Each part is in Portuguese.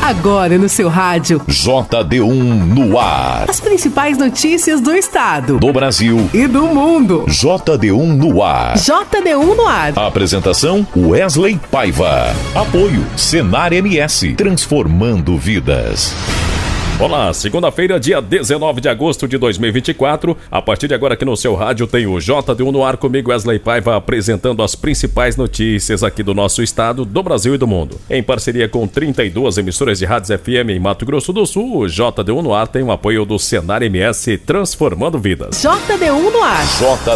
Agora no seu rádio. JD1 no ar. As principais notícias do estado, do Brasil e do mundo. JD1 no ar. JD1 no ar. Apresentação Wesley Paiva. Apoio Senar MS, transformando vidas. Olá, segunda-feira, dia 19 de agosto de 2024. A partir de agora aqui no seu rádio tem o JD1 no ar, comigo Wesley Paiva, apresentando as principais notícias aqui do nosso estado, do Brasil e do mundo. Em parceria com 32 emissoras de rádios FM em Mato Grosso do Sul, o JD1 no ar tem o apoio do Senar MS, transformando vidas. JD1 no ar.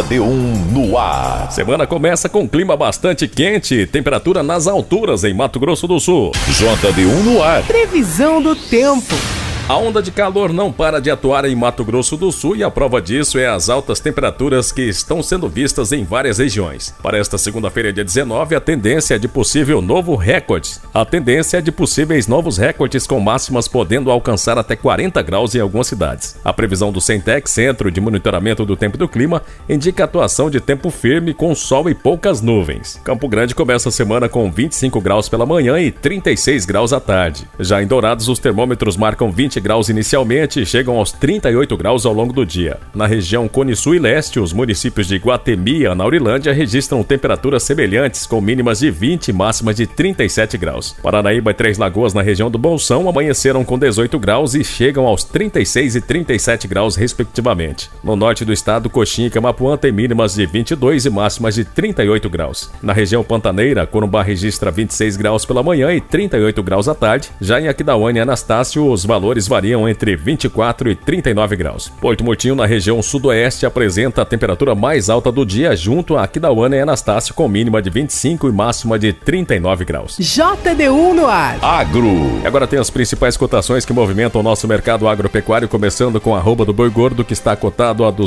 JD1 no ar. Semana começa com clima bastante quente, temperatura nas alturas em Mato Grosso do Sul. JD1 no ar. Previsão do tempo. A onda de calor não para de atuar em Mato Grosso do Sul e a prova disso é as altas temperaturas que estão sendo vistas em várias regiões. Para esta segunda-feira, dia 19, a tendência é de possível novo recorde. A tendência é de possíveis novos recordes com máximas podendo alcançar até 40 graus em algumas cidades. A previsão do Centec, Centro de Monitoramento do Tempo e do Clima, indica a atuação de tempo firme com sol e poucas nuvens. Campo Grande começa a semana com 25 graus pela manhã e 36 graus à tarde. Já em Dourados, os termômetros marcam 20 graus inicialmente e chegam aos 38 graus ao longo do dia. Na região Cone Sul e Leste, os municípios de Guatemi e Anaurilândia registram temperaturas semelhantes, com mínimas de 20 e máximas de 37 graus. Paranaíba e Três Lagoas, na região do Bolsão, amanheceram com 18 graus e chegam aos 36 e 37 graus, respectivamente. No norte do estado, Coxim e Camapuã têm mínimas de 22 e máximas de 38 graus. Na região Pantaneira, Corumbá registra 26 graus pela manhã e 38 graus à tarde. Já em Aquidauana e Anastácio, os valores variam entre 24 e 39 graus. Porto Murtinho, na região sudoeste, apresenta a temperatura mais alta do dia, junto a Aquidauana e Anastácio, com mínima de 25 e máxima de 39 graus. JD1 no ar. Agro. E agora tem as principais cotações que movimentam o nosso mercado agropecuário, começando com a arroba do boi gordo, que está cotado a R$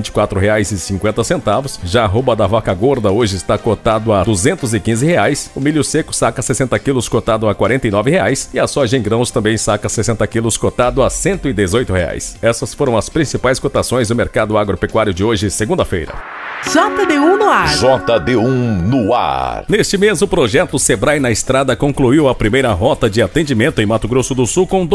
224,50. Já a arroba da vaca gorda hoje está cotado a R$ 215. O milho seco saca 60 quilos cotado a R$ 49. E a soja em grãos também saca 60 quilos cotado a R$ 118. Essas foram as principais cotações do mercado agropecuário de hoje, segunda-feira. JD1 no ar. JD1 no ar. Neste mês, o projeto Sebrae na Estrada concluiu a primeira rota de atendimento em Mato Grosso do Sul com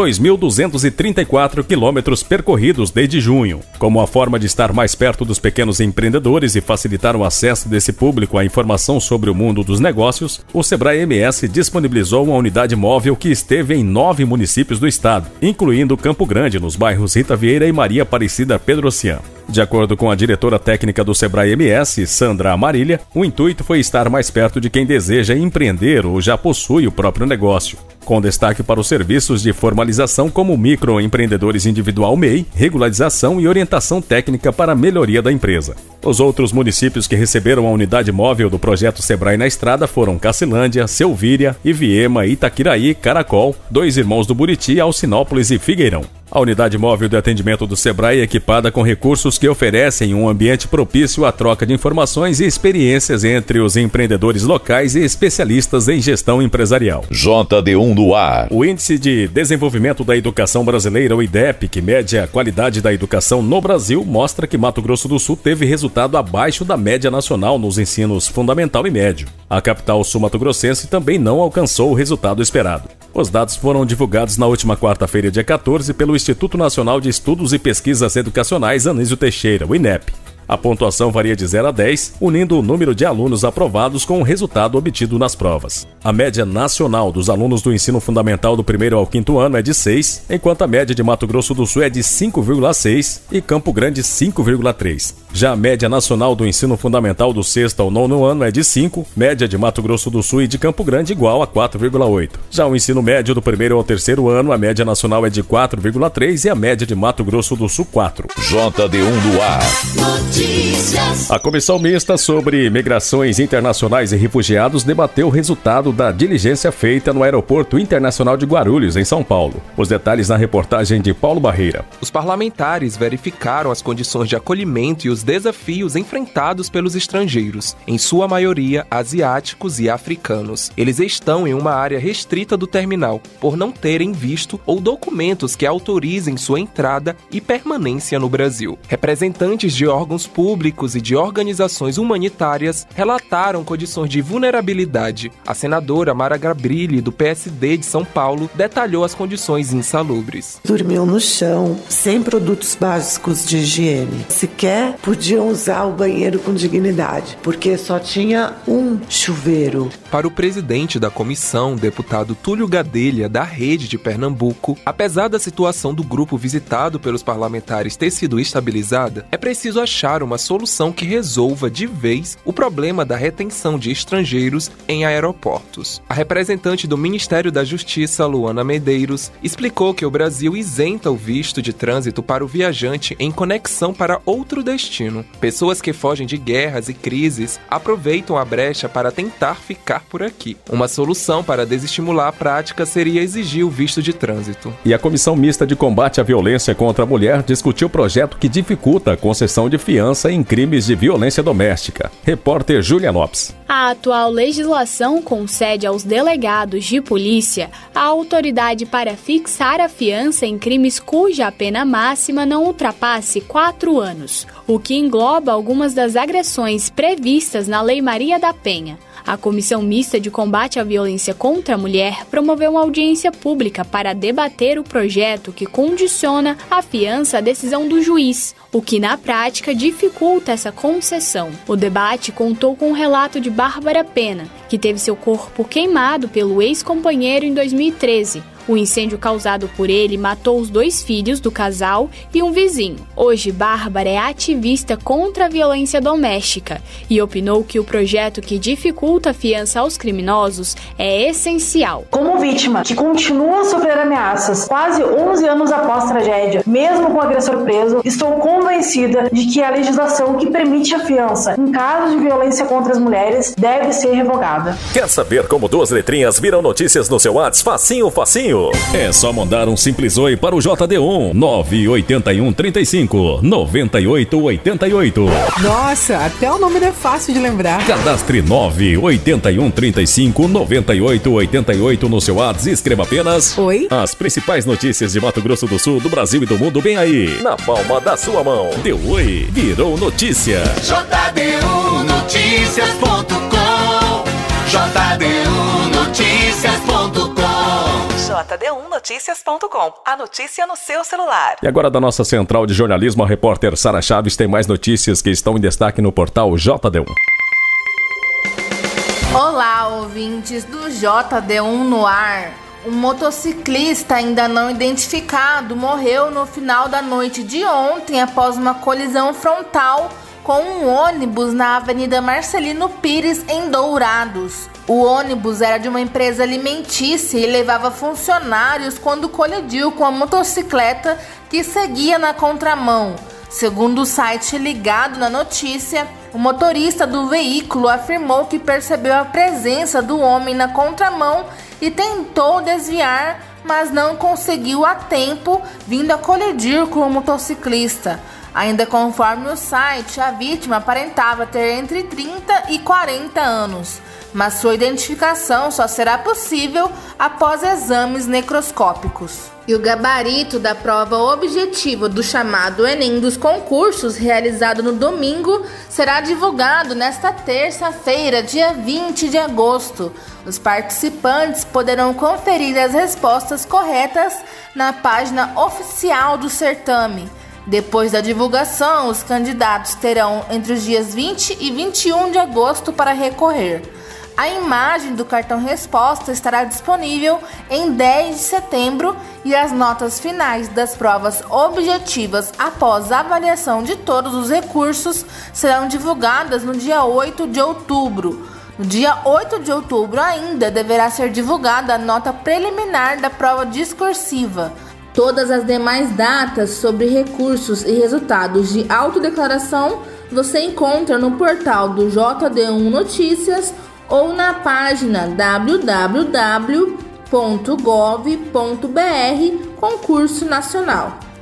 2.234 quilômetros percorridos desde junho. Como a forma de estar mais perto dos pequenos empreendedores e facilitar o acesso desse público à informação sobre o mundo dos negócios, o Sebrae MS disponibilizou uma unidade móvel que esteve em 9 municípios do estado, incluindo Campo Grande, nos bairros Rita Vieira e Maria Aparecida Pedrocian. De acordo com a diretora técnica do Sebrae MS, Sandra Amarília, o intuito foi estar mais perto de quem deseja empreender ou já possui o próprio negócio, com destaque para os serviços de formalização como microempreendedores individual MEI, regularização e orientação técnica para a melhoria da empresa. Os outros municípios que receberam a unidade móvel do projeto Sebrae na Estrada foram Cacilândia, Selvíria, Iviema, Itaquiraí, Caracol, Dois Irmãos do Buriti, Alcinópolis e Figueirão. A unidade móvel de atendimento do Sebrae é equipada com recursos que oferecem um ambiente propício à troca de informações e experiências entre os empreendedores locais e especialistas em gestão empresarial. JD1 no ar. O Índice de Desenvolvimento da Educação Brasileira, o IDEP, que mede a qualidade da educação no Brasil, mostra que Mato Grosso do Sul teve resultado abaixo da média nacional nos ensinos fundamental e médio. A capital sul-mato-grossense também não alcançou o resultado esperado. Os dados foram divulgados na última quarta-feira, dia 14, pelo Instituto Nacional de Estudos e Pesquisas Educacionais Anísio Teixeira, o INEP. A pontuação varia de 0 a 10, unindo o número de alunos aprovados com o resultado obtido nas provas. A média nacional dos alunos do ensino fundamental do 1º ao 5º ano é de 6, enquanto a média de Mato Grosso do Sul é de 5,6 e Campo Grande 5,3. Já a média nacional do ensino fundamental do 6º ao 9º ano é de 5, média de Mato Grosso do Sul e de Campo Grande igual a 4,8. Já o ensino médio do 1º ao 3º ano, a média nacional é de 4,3 e a média de Mato Grosso do Sul 4. JD1 no ar. A Comissão Mista sobre Migrações Internacionais e Refugiados debateu o resultado da diligência feita no Aeroporto Internacional de Guarulhos, em São Paulo. Os detalhes na reportagem de Paulo Barreira. Os parlamentares verificaram as condições de acolhimento e os desafios enfrentados pelos estrangeiros, em sua maioria asiáticos e africanos. Eles estão em uma área restrita do terminal, por não terem visto ou documentos que autorizem sua entrada e permanência no Brasil. Representantes de órgãos públicos e de organizações humanitárias relataram condições de vulnerabilidade. A senadora Mara Gabrilli, do PSD de São Paulo, detalhou as condições insalubres. Dormiam no chão, sem produtos básicos de higiene. Sequer podiam usar o banheiro com dignidade, porque só tinha um chuveiro. Para o presidente da comissão, deputado Túlio Gadelha, da Rede de Pernambuco, apesar da situação do grupo visitado pelos parlamentares ter sido estabilizada, é preciso achar uma solução que resolva de vez o problema da retenção de estrangeiros em aeroportos. A representante do Ministério da Justiça, Luana Medeiros, explicou que o Brasil isenta o visto de trânsito para o viajante em conexão para outro destino. Pessoas que fogem de guerras e crises aproveitam a brecha para tentar ficar por aqui. Uma solução para desestimular a prática seria exigir o visto de trânsito. E a Comissão Mista de Combate à Violência contra a Mulher discutiu o projeto que dificulta a concessão de fiança em crimes de violência doméstica. Repórter Júlia Lopes. A atual legislação concede aos delegados de polícia a autoridade para fixar a fiança em crimes cuja pena máxima não ultrapasse 4 anos, o que engloba algumas das agressões previstas na Lei Maria da Penha. A Comissão Mista de Combate à Violência contra a Mulher promoveu uma audiência pública para debater o projeto que condiciona a fiança à decisão do juiz, o que na prática dificulta essa concessão. O debate contou com o relato de Bárbara Pena, que teve seu corpo queimado pelo ex-companheiro em 2013. O incêndio causado por ele matou os 2 filhos do casal e um vizinho. Hoje, Bárbara é ativista contra a violência doméstica e opinou que o projeto que dificulta a fiança aos criminosos é essencial. Como vítima que continua a sofrer ameaças quase 11 anos após a tragédia, mesmo com o agressor preso, estou convencida de que a legislação que permite a fiança em casos de violência contra as mulheres deve ser revogada. Quer saber como 2 letrinhas viram notícias no seu WhatsApp? Facinho, facinho. É só mandar um simples oi para o JD1 981 35 98 88. Nossa, até o nome não é fácil de lembrar. Cadastre 981 35 98 88 no seu WhatsApp e escreva apenas Oi. As principais notícias de Mato Grosso do Sul, do Brasil e do mundo bem aí, na palma da sua mão. Deu oi, virou notícia. JD1Noticias.com JD1Noticias.com JD1Noticias.com. A notícia no seu celular. E agora da nossa central de jornalismo, a repórter Sara Chaves tem mais notícias que estão em destaque no portal JD1. Olá, ouvintes do JD1 no ar. Um motociclista ainda não identificado morreu no final da noite de ontem após uma colisão frontal com um ônibus na Avenida Marcelino Pires, em Dourados. O ônibus era de uma empresa alimentícia e levava funcionários quando colidiu com a motocicleta que seguia na contramão. Segundo o site Ligado na Notícia, o motorista do veículo afirmou que percebeu a presença do homem na contramão e tentou desviar, mas não conseguiu a tempo, vindo a colidir com o motociclista. Ainda conforme o site, a vítima aparentava ter entre 30 e 40 anos, mas sua identificação só será possível após exames necroscópicos. E o gabarito da prova objetiva do chamado Enem dos concursos, realizado no domingo, será divulgado nesta terça-feira, dia 20 de agosto. Os participantes poderão conferir as respostas corretas na página oficial do certame. Depois da divulgação, os candidatos terão entre os dias 20 e 21 de agosto para recorrer. A imagem do cartão resposta estará disponível em 10 de setembro e as notas finais das provas objetivas após a avaliação de todos os recursos serão divulgadas no dia 8 de outubro. No dia 8 de outubro ainda deverá ser divulgada a nota preliminar da prova discursiva. Todas as demais datas sobre recursos e resultados de autodeclaração você encontra no portal do JD1 Notícias ou na página www.gov.br Concurso Nacional.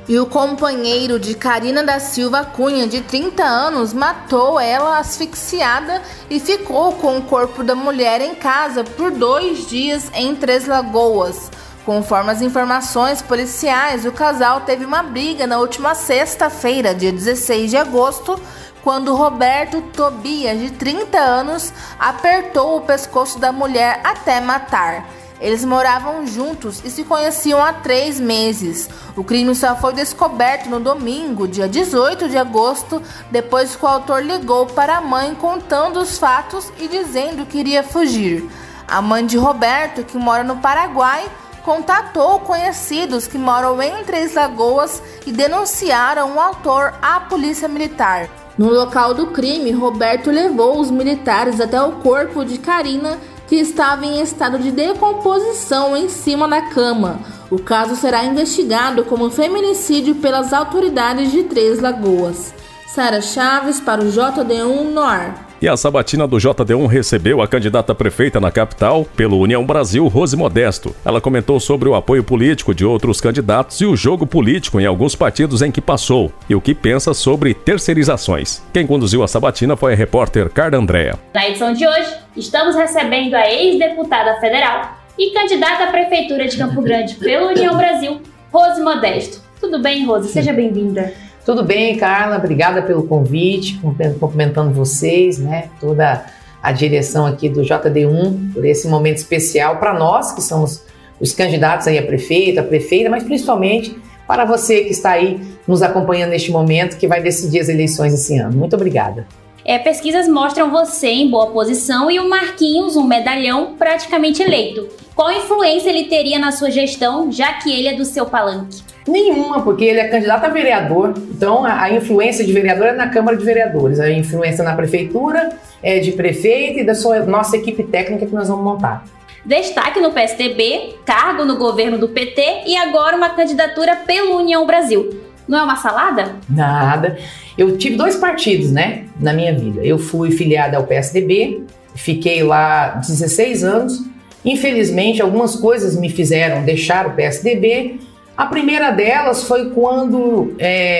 E o companheiro de Karina da Silva Cunha, de 30 anos, matou ela asfixiada e ficou com o corpo da mulher em casa por 2 dias em Três Lagoas. Conforme as informações policiais, o casal teve uma briga na última sexta-feira, dia 16 de agosto, quando Roberto Tobias, de 30 anos, apertou o pescoço da mulher até matar. Eles moravam juntos e se conheciam há 3 meses. O crime só foi descoberto no domingo, dia 18 de agosto, depois que o autor ligou para a mãe contando os fatos e dizendo que iria fugir. A mãe de Roberto, que mora no Paraguai, contatou conhecidos que moram em Três Lagoas e denunciaram o autor à polícia militar. No local do crime, Roberto levou os militares até o corpo de Karina, que estava em estado de decomposição em cima da cama. O caso será investigado como feminicídio pelas autoridades de Três Lagoas. Sara Chaves para o JD1 no ar. E a sabatina do JD1 recebeu a candidata a prefeita na capital pelo União Brasil, Rose Modesto. Ela comentou sobre o apoio político de outros candidatos e o jogo político em alguns partidos em que passou e o que pensa sobre terceirizações. Quem conduziu a sabatina foi a repórter Carla Andréa. Na edição de hoje, estamos recebendo a ex-deputada federal e candidata à prefeitura de Campo Grande pelo União Brasil, Rose Modesto. Tudo bem, Rose? Seja bem-vinda. Tudo bem, Carla, obrigada pelo convite, cumprimentando vocês, né, toda a direção aqui do JD1, por esse momento especial para nós, que somos os candidatos aí a prefeita, mas principalmente para você que está aí nos acompanhando neste momento, que vai decidir as eleições esse ano. Muito obrigada. Pesquisas mostram você em boa posição e o Marquinhos, um medalhão, praticamente eleito. Qual influência ele teria na sua gestão, já que ele é do seu palanque? Nenhuma, porque ele é candidato a vereador, então a influência de vereador é na Câmara de Vereadores, a influência na prefeitura é de prefeito e da nossa equipe técnica que nós vamos montar. Destaque no PSDB, cargo no governo do PT e agora uma candidatura pelo União Brasil. Não é uma salada? Nada. Eu tive 2 partidos, né, na minha vida. Eu fui filiada ao PSDB, fiquei lá 16 anos. Infelizmente, algumas coisas me fizeram deixar o PSDB. A primeira delas foi quando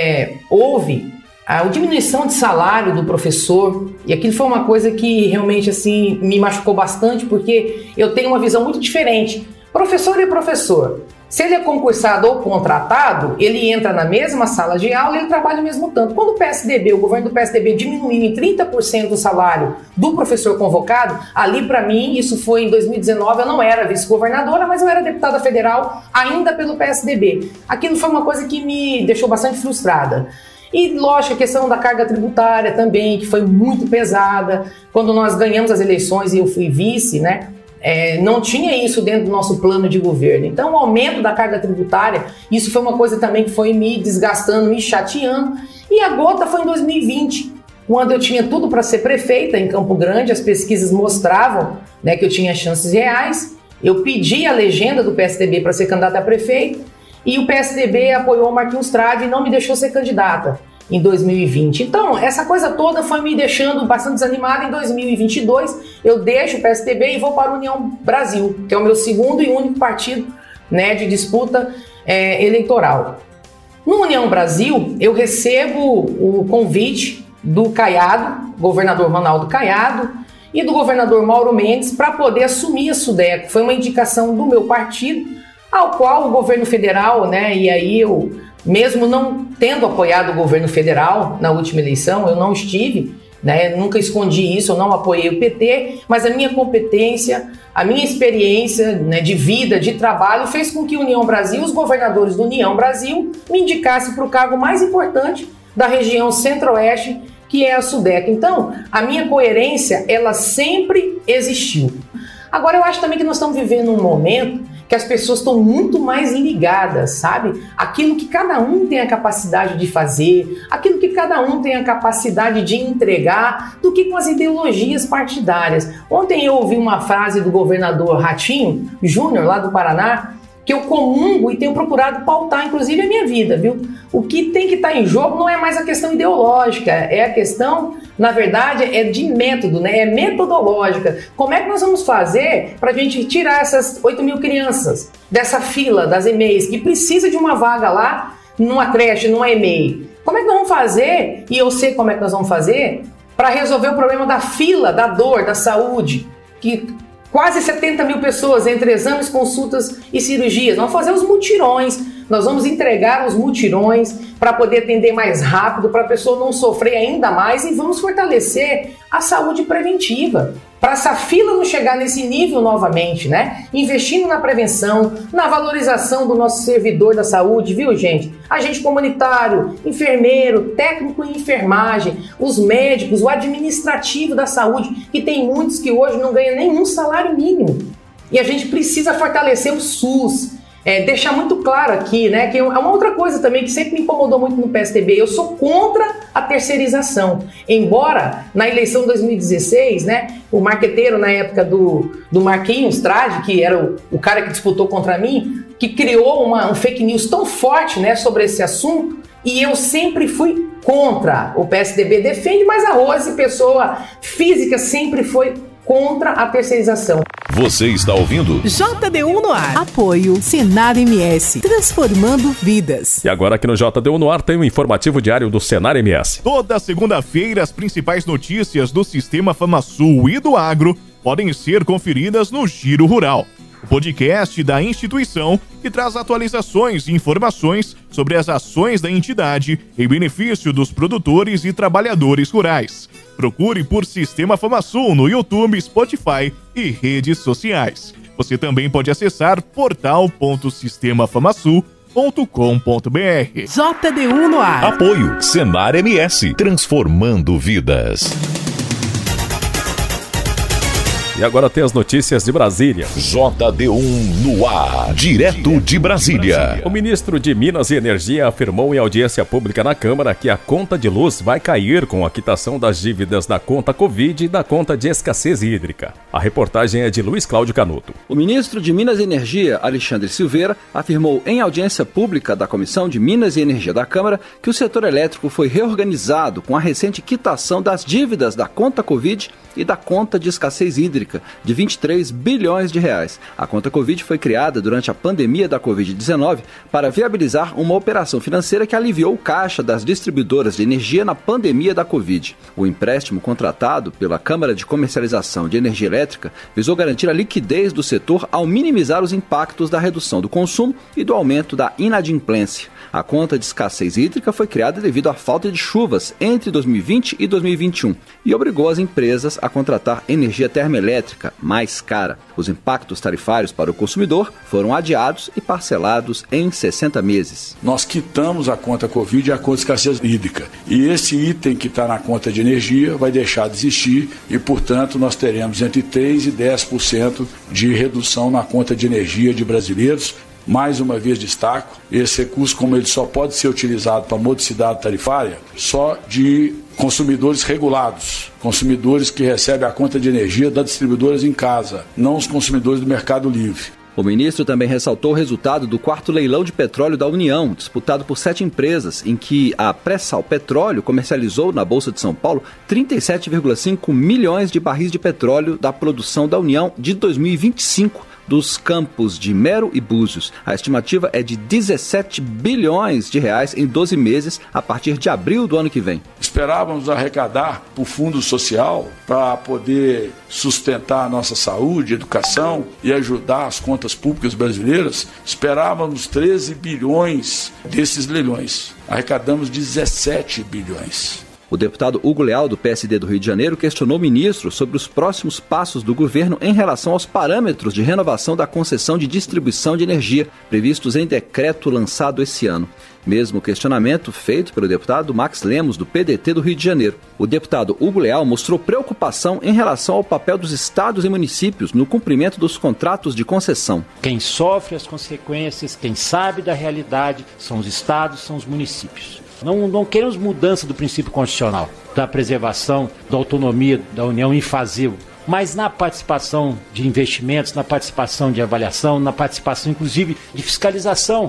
houve a diminuição de salário do professor, e aquilo foi uma coisa que realmente assim me machucou bastante, porque eu tenho uma visão muito diferente. Professor é professor. Se ele é concursado ou contratado, ele entra na mesma sala de aula e ele trabalha o mesmo tanto. Quando o governo do PSDB diminuiu em 30% o salário do professor convocado, ali para mim, isso foi em 2019, eu não era vice-governadora, mas eu era deputada federal ainda pelo PSDB. Aquilo foi uma coisa que me deixou bastante frustrada. E, lógico, a questão da carga tributária também, que foi muito pesada. Quando nós ganhamos as eleições e eu fui vice, né? Não tinha isso dentro do nosso plano de governo. Então, o aumento da carga tributária, isso foi uma coisa também que foi me desgastando, me chateando. E a gota foi em 2020, quando eu tinha tudo para ser prefeita em Campo Grande, as pesquisas mostravam, né, que eu tinha chances reais. Eu pedi a legenda do PSDB para ser candidata a prefeito e o PSDB apoiou o Marquinhos Trade e não me deixou ser candidata em 2020. Então, essa coisa toda foi me deixando bastante desanimada. Em 2022, eu deixo o PSDB e vou para a União Brasil, que é o meu segundo e único partido, né, de disputa eleitoral. No União Brasil, eu recebo o convite do Caiado, governador Ronaldo Caiado, e do governador Mauro Mendes para poder assumir a SUDECO. Foi uma indicação do meu partido, ao qual o governo federal, né, e aí eu, mesmo não tendo apoiado o governo federal na última eleição, eu não estive, né, nunca escondi isso, eu não apoiei o PT, mas a minha competência, a minha experiência, né, de vida, de trabalho, fez com que a União Brasil, os governadores do União Brasil, me indicassem para o cargo mais importante da região centro-oeste, que é a SUDECO. Então, a minha coerência, ela sempre existiu. Agora, eu acho também que nós estamos vivendo um momento que as pessoas estão muito mais ligadas, sabe? Aquilo que cada um tem a capacidade de fazer, aquilo que cada um tem a capacidade de entregar, do que com as ideologias partidárias. Ontem eu ouvi uma frase do governador Ratinho Júnior, lá do Paraná, que eu comungo e tenho procurado pautar, inclusive, a minha vida, viu? O que tem que estar em jogo não é mais a questão ideológica, é a questão, na verdade, é de método, né? É metodológica. Como é que nós vamos fazer para a gente tirar essas 8 mil crianças dessa fila das EMEIs que precisa de uma vaga lá, numa creche, numa EMEI. Como é que nós vamos fazer, e eu sei como é que nós vamos fazer, para resolver o problema da fila, da dor, da saúde, que quase 70 mil pessoas entre exames, consultas e cirurgias. Nós vamos fazer os mutirões, nós vamos entregar os mutirões para poder atender mais rápido, para a pessoa não sofrer ainda mais, e vamos fortalecer a saúde preventiva, para essa fila não chegar nesse nível novamente, né? Investindo na prevenção, na valorização do nosso servidor da saúde, viu, gente? Agente comunitário, enfermeiro, técnico em enfermagem, os médicos, o administrativo da saúde, que tem muitos que hoje não ganham nenhum salário mínimo. E a gente precisa fortalecer o SUS. Deixar muito claro aqui, né, que é uma outra coisa também que sempre me incomodou muito no PSDB. Eu sou contra a terceirização. Embora na eleição de 2016, né, o marqueteiro na época do Marquinhos Trade, que era o cara que disputou contra mim, que criou um fake news tão forte, né, sobre esse assunto, e eu sempre fui contra. O PSDB defende, mas a Rose, pessoa física, sempre foi contra a terceirização. Você está ouvindo? JD1 no ar. Apoio Senar MS, transformando vidas. E agora aqui no JD1 no ar tem um informativo diário do Senar MS. Toda segunda-feira as principais notícias do Sistema FamaSul e do agro podem ser conferidas no Giro Rural, o podcast da instituição que traz atualizações e informações sobre as ações da entidade em benefício dos produtores e trabalhadores rurais. Procure por Sistema FamaSul no YouTube, Spotify e redes sociais. Você também pode acessar portal.sistemafamasul.com.br. JD1 no ar. Apoio Senar MS, transformando vidas. E agora tem as notícias de Brasília. JD1 no ar, direto de Brasília. O ministro de Minas e Energia afirmou em audiência pública na Câmara que a conta de luz vai cair com a quitação das dívidas da conta Covid e da conta de escassez hídrica. A reportagem é de Luiz Cláudio Canuto. O ministro de Minas e Energia, Alexandre Silveira, afirmou em audiência pública da Comissão de Minas e Energia da Câmara que o setor elétrico foi reorganizado com a recente quitação das dívidas da conta Covid e da conta de escassez hídrica, de 23 bilhões de reais. A conta Covid foi criada durante a pandemia da Covid-19 para viabilizar uma operação financeira que aliviou o caixa das distribuidoras de energia na pandemia da Covid. O empréstimo contratado pela Câmara de Comercialização de Energia Elétrica visou garantir a liquidez do setor ao minimizar os impactos da redução do consumo e do aumento da inadimplência. A conta de escassez hídrica foi criada devido à falta de chuvas entre 2020 e 2021 e obrigou as empresas a contratar energia termoelétrica mais cara. Os impactos tarifários para o consumidor foram adiados e parcelados em 60 meses. Nós quitamos a conta Covid e a conta de escassez hídrica. E esse item que está na conta de energia vai deixar de existir e, portanto, nós teremos entre 3% e 10% de redução na conta de energia de brasileiros. Mais uma vez destaco, esse recurso, como ele só pode ser utilizado para modicidade tarifária, só de consumidores regulados, consumidores que recebem a conta de energia das distribuidoras em casa, não os consumidores do Mercado Livre. O ministro também ressaltou o resultado do 4º leilão de petróleo da União, disputado por 7 empresas, em que a Pré-Sal Petróleo comercializou na Bolsa de São Paulo 37,5 milhões de barris de petróleo da produção da União de 2025. Dos campos de Mero e Búzios. A estimativa é de 17 bilhões de reais em 12 meses a partir de abril do ano que vem. Esperávamos arrecadar para o Fundo Social para poder sustentar a nossa saúde, educação e ajudar as contas públicas brasileiras. Esperávamos 13 bilhões desses leilões. Arrecadamos 17 bilhões. O deputado Hugo Leal, do PSD do Rio de Janeiro, questionou o ministro sobre os próximos passos do governo em relação aos parâmetros de renovação da concessão de distribuição de energia, previstos em decreto lançado esse ano. Mesmo questionamento feito pelo deputado Max Lemos, do PDT do Rio de Janeiro. O deputado Hugo Leal mostrou preocupação em relação ao papel dos estados e municípios no cumprimento dos contratos de concessão. Quem sofre as consequências, quem sabe da realidade, são os estados, são os municípios. Não queremos mudança do princípio constitucional, da preservação da autonomia da União em fazê-lo, mas na participação de investimentos, na participação de avaliação, na participação inclusive de fiscalização.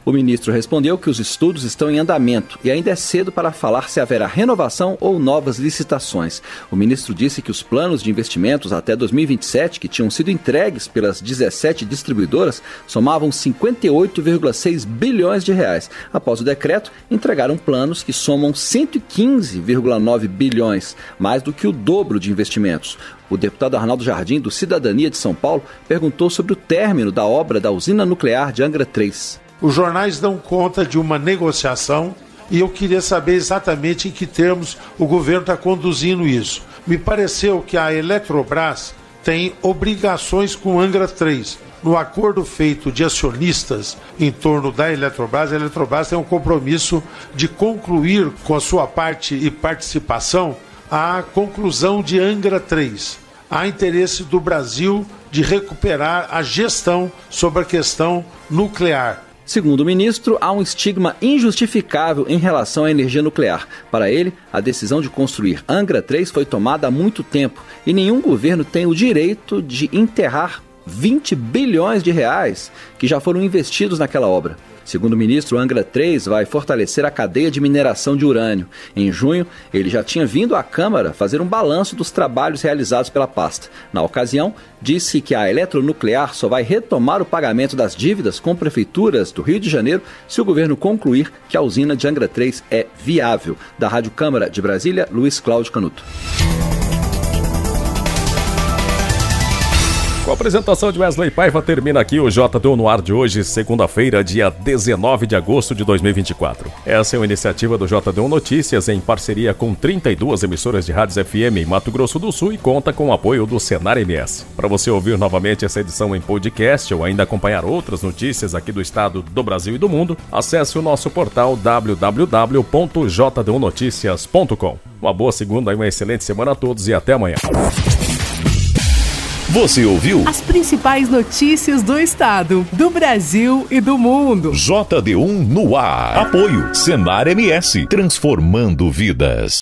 O ministro respondeu que os estudos estão em andamento e ainda é cedo para falar se haverá renovação ou novas licitações. O ministro disse que os planos de investimentos até 2027, que tinham sido entregues pelas 17 distribuidoras, somavam 58,6 bilhões de reais. Após o decreto, entregaram planos que somam 115,9 bilhões, mais do que o dobro de investimentos. O deputado Arnaldo Jardim, do Cidadania de São Paulo, perguntou sobre o término da obra da usina nuclear de Angra 3. Os jornais dão conta de uma negociação e eu queria saber exatamente em que termos o governo está conduzindo isso. Me pareceu que a Eletrobras tem obrigações com Angra 3. No acordo feito de acionistas em torno da Eletrobras, a Eletrobras tem um compromisso de concluir com a sua parte e participação a conclusão de Angra 3. Há interesse do Brasil de recuperar a gestão sobre a questão nuclear. Segundo o ministro, há um estigma injustificável em relação à energia nuclear. Para ele, a decisão de construir Angra 3 foi tomada há muito tempo e nenhum governo tem o direito de enterrar 20 bilhões de reais que já foram investidos naquela obra. Segundo o ministro, Angra 3 vai fortalecer a cadeia de mineração de urânio. Em junho, ele já tinha vindo à Câmara fazer um balanço dos trabalhos realizados pela pasta. Na ocasião, disse que a Eletronuclear só vai retomar o pagamento das dívidas com prefeituras do Rio de Janeiro se o governo concluir que a usina de Angra 3 é viável. Da Rádio Câmara de Brasília, Luiz Cláudio Canuto. Com a apresentação de Wesley Paiva, termina aqui o JDU no ar de hoje, segunda-feira, dia 19 de agosto de 2024. Essa é uma iniciativa do JDU Notícias em parceria com 32 emissoras de rádios FM em Mato Grosso do Sul e conta com o apoio do Senar MS. Para você ouvir novamente essa edição em podcast ou ainda acompanhar outras notícias aqui do estado, do Brasil e do mundo, acesse o nosso portal www.jdunoticias.com. Uma boa segunda e uma excelente semana a todos e até amanhã. Você ouviu as principais notícias do estado, do Brasil e do mundo. JD1 no ar. Apoio Senar MS, transformando vidas.